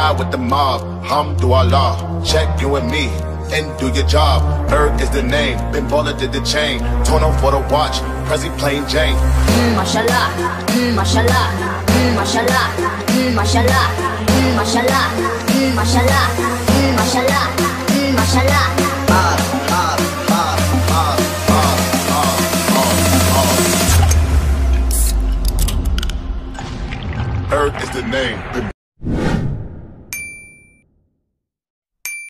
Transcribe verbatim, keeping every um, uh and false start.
ride with the mob. Hamdulillah, check you and me and do your job. Erg is the name, Ben Baller did the chain, Tono for the watch, Prezi plain Jane. Mm, mashallah, mm, mashallah, mm, mashallah, mm, mashallah, mm, mashallah, mm, mashallah, mm, mashallah, mm, mashallah. Mob, mob, mob, mob, mob, mob, mob. Erg is the name.